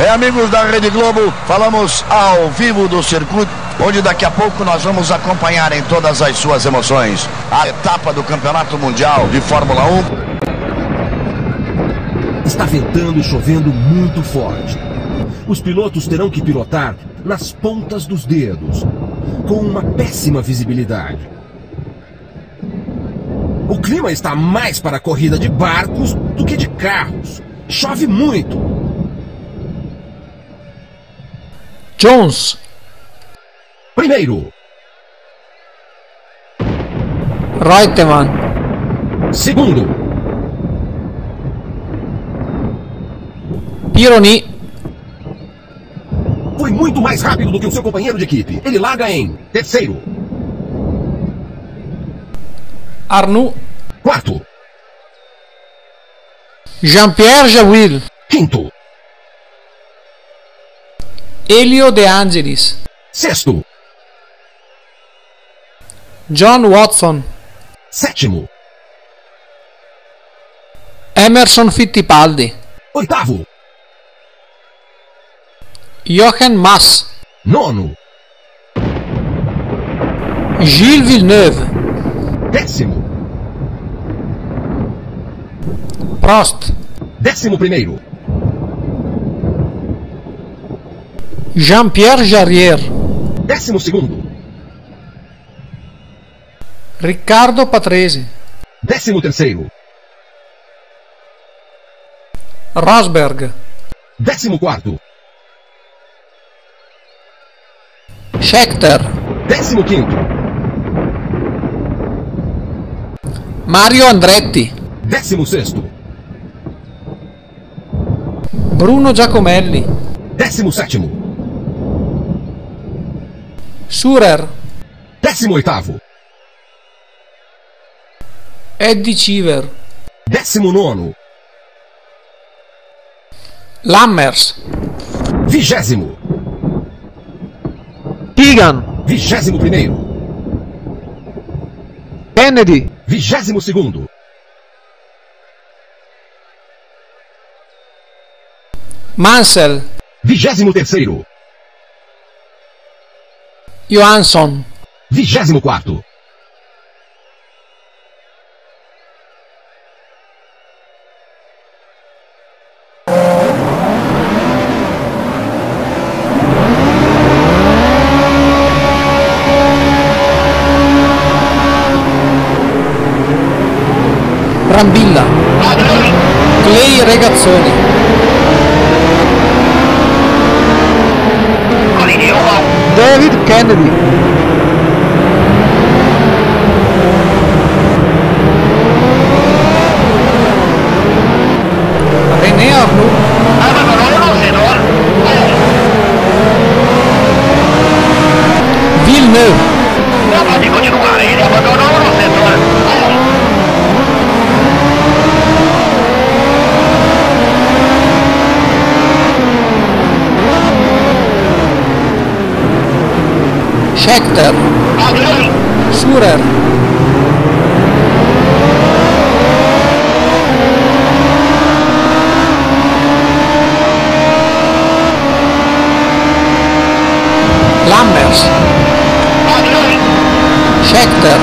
Amigos da Rede Globo, falamos ao vivo do circuito, onde daqui a pouco nós vamos acompanhar em todas as suas emoções a etapa do Campeonato Mundial de Fórmula 1. Está ventando e chovendo muito forte. Os pilotos terão que pilotar nas pontas dos dedos, com uma péssima visibilidade. O clima está mais para a corrida de barcos do que de carros. Chove muito. Jones. Primeiro. Reutemann. Segundo. Pironi. Foi muito mais rápido do que o seu companheiro de equipe. Ele larga em terceiro. Arnoux. Quarto. Jean-Pierre Jawil. Quinto. Elio De Angelis. Sexto. John Watson. Sétimo. Emerson Fittipaldi. Oitavo. Jochen Mass. Nono. Gilles Villeneuve. Décimo. Prost. 11º. Jean-Pierre Jarier. 12º. Riccardo Patrese. 13º. Rosberg. 14º. Scheckter. 15º. Mario Andretti. 16º. Bruno Giacomelli. 17º. Surer. 18º. Eddie Cheever. 19º. Lammers. 20º. Keegan. 21º. Kennedy. 22º. Mansell. 23º. Johansson. 24º. Brambilla. Clay Regazzoni. David Kennedy. René Arnoux. Villeneuve. Pode continuar, ele abandonou no setor. Scheckter. Surer. Lammers. Scheckter.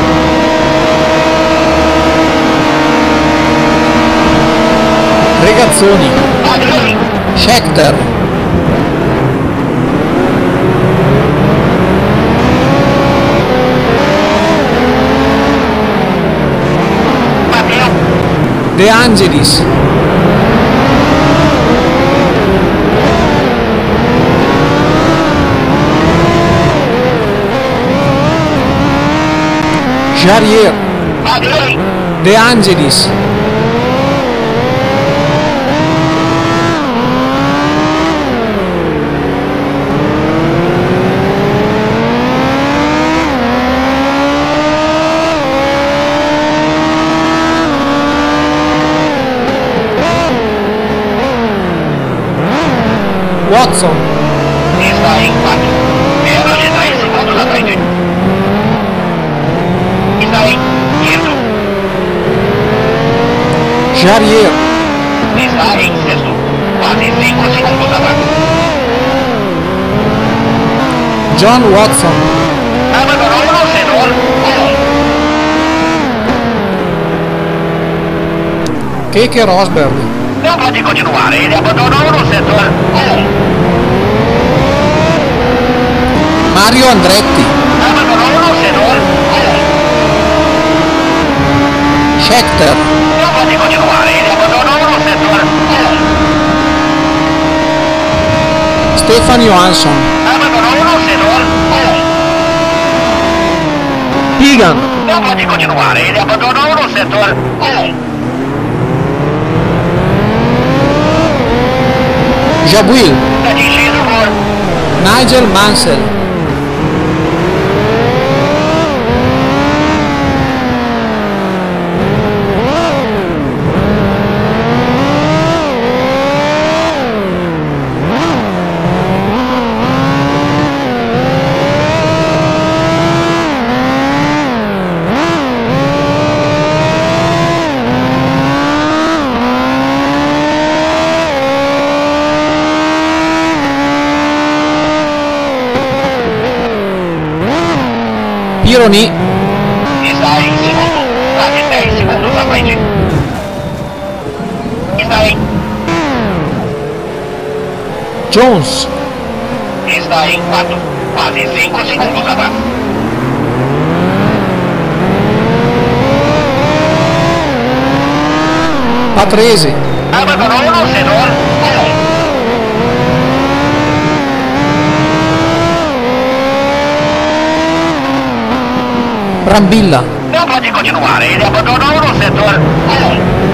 Regazzoni. Scheckter. De Angelis. Jarier. De Angelis. Watson. Está em 4. Menos de 10 segundos à frente. Está em 5. Jarier. Está em 6º. quase 5 segundos atrás. John Watson. Abandonou o setor 1. Keke Rosberg. Não pode continuar, ele abandonou no setor 1. Mario Andretti. Abandonou no setor 1. Scheckter. Não pode continuar, ele abandonou no setor 1. Stefan Johansson. Abandonou no setor 1. Pigan. Não pode continuar, ele abandonou no setor 1. Jaguil. Atingido por Nigel Mansell. Pironi. Está em segundo, quase 10 segundos à frente. Está em, Jones. está em 4, quase 5 segundos atrás. Patrese. Abandonou no setor 1. Brambilla. Não pode continuar, ele abandonou no setor 1.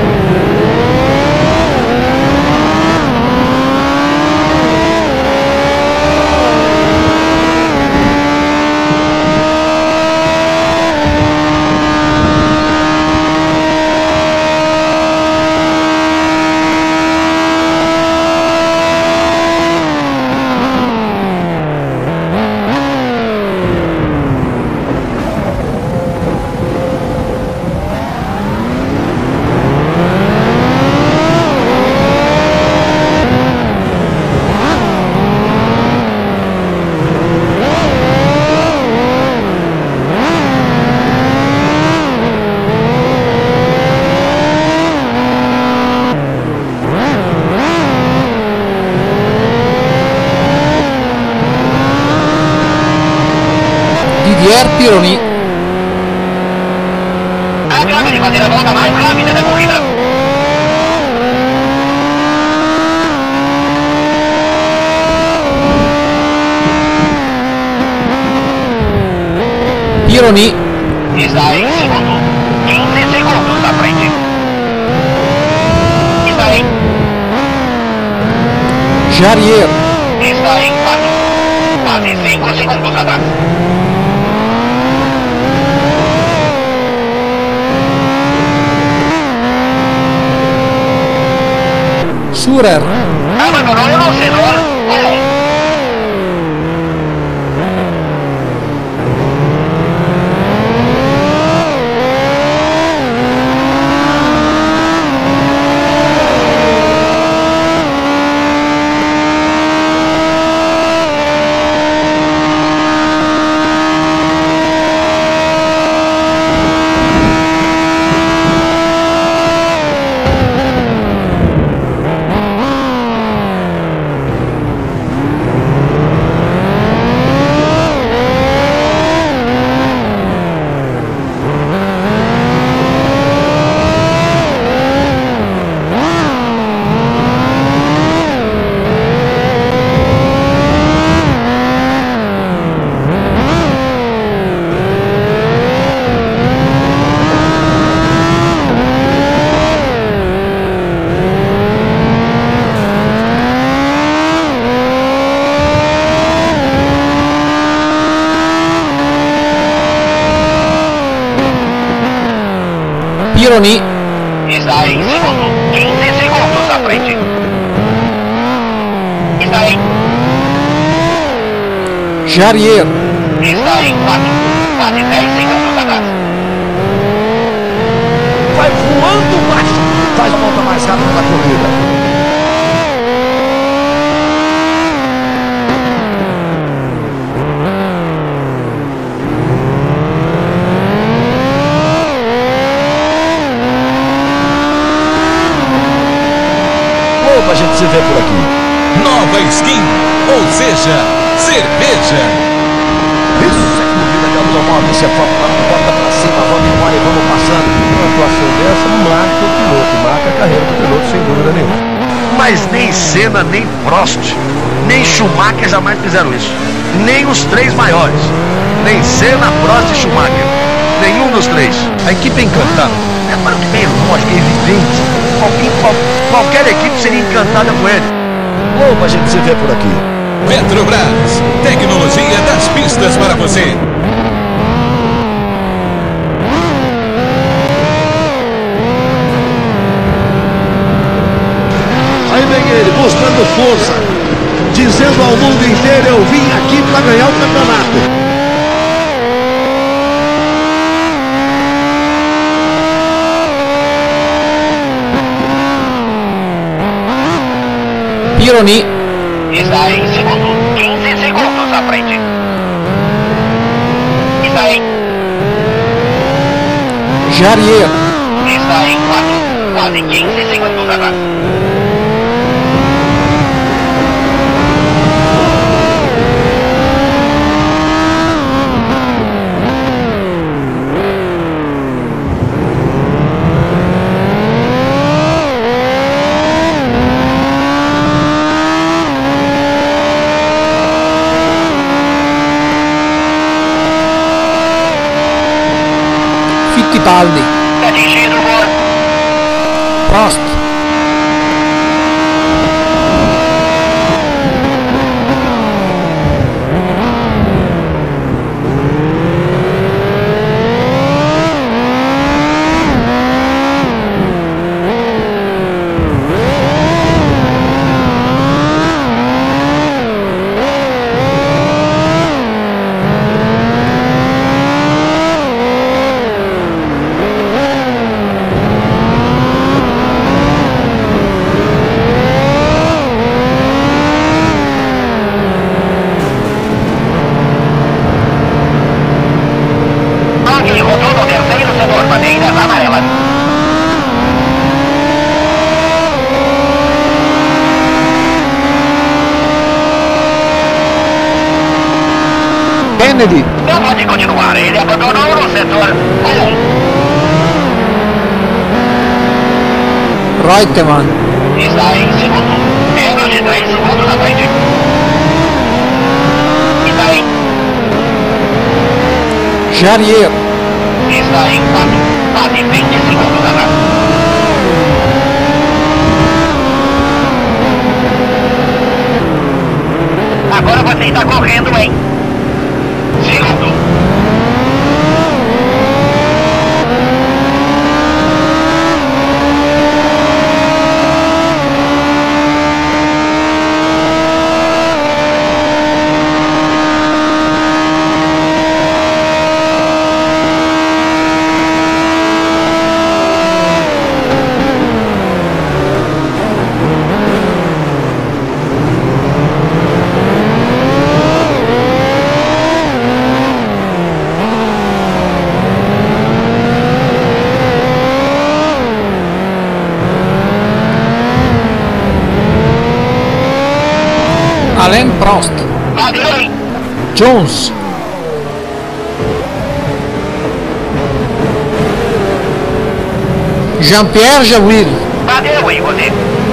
Didier Pironi. Acaba de fazer a volta mais rápida da corrida. Pironi. Está em segundo, 15 segundos à frente. Está em, Jarier. está em 4, quase 5 segundos atrás. Surer. Abandonou no setor 1. Pironi. Está em segundo, 15 segundos à frente. Está em, Jarier. está em 4, quase 10 segundos atrás. Vai voando baixo. Faz a volta mais rápida da corrida. vê por aqui. Nova skin, ou seja, cerveja. Isso é corrida de automóvel, você bota pra cima, vamos embora e vamos passando. Uma atuação dessa marca o piloto, marca a carreira do piloto, sem dúvida nenhuma. Mas nem Senna, nem Prost, nem Schumacher jamais fizeram isso. Nem os três maiores. Nem Senna, Prost e Schumacher. Nenhum dos três. A equipe é encantada. É para o que bem lógico, é evidente. Qualquer equipe seria encantada com ele. Globo a gente se vê por aqui. Petrobras, tecnologia das pistas para você. Aí vem ele, mostrando força, dizendo ao mundo inteiro, eu vim aqui para ganhar o campeonato. Pironi, Está em segundo, 15 segundos à frente. Está em, Jarier, está em 4, quase 15 segundos atrás. Fittipaldi, Atingido por Prost, Toque rodou no terceiro setor, bandeiras amarelas. Kennedy, Não pode continuar, ele abandonou no setor 1. Reutemann, Está em segundo, menos de 3 segundos à frente. Está em, Jarier, está em 4, quase 20 segundos atrás. Agora você está correndo em segundo. Alain Prost, Adeus. Jones, Jean-Pierre Jabouille, Adeus, e você?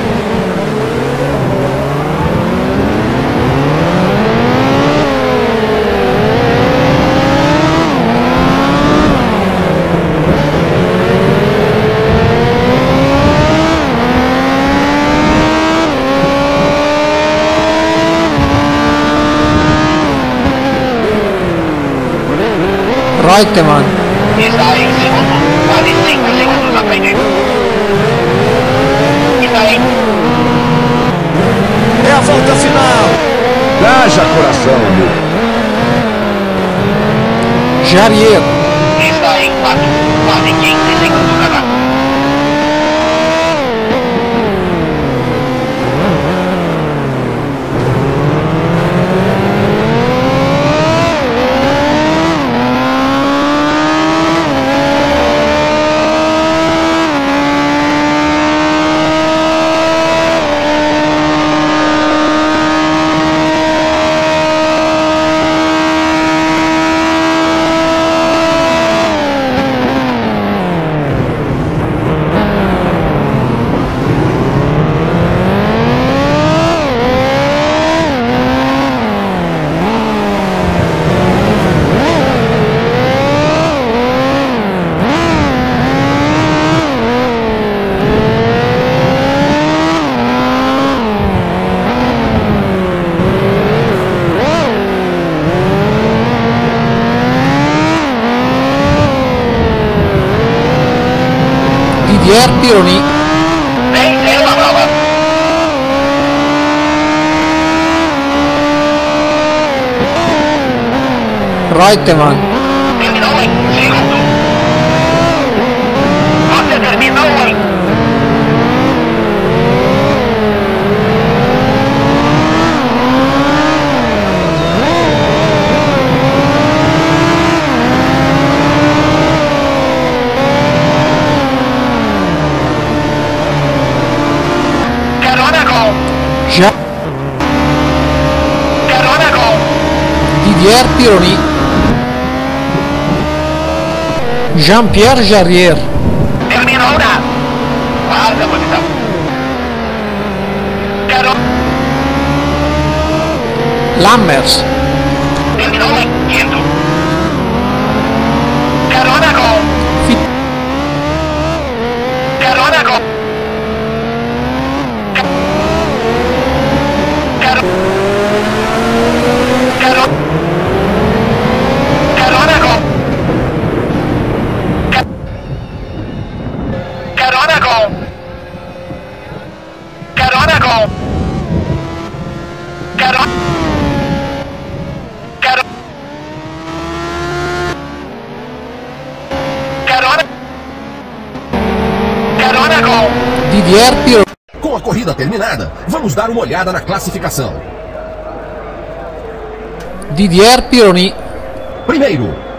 Reutemann, Está em segundo, quase 5 segundos à frente. Está em, É a volta final. Haja coração, meu. Jarier, está em 4, quase 15 segundos atrás. Didier Pironi, Venceu a prova. Reutemann, Terminou em segundo. Você terminou em carona com carona com Didier Pironi, Jean-Pierre Jarier, terminou na quarta posição. Lammers, Terminou em quinto. Carona com Fi- carona com carona com carona com carona com carona carona com Didier Pironi, Com a corrida terminada, vamos dar uma olhada na classificação. Didier Pironi, Primeiro,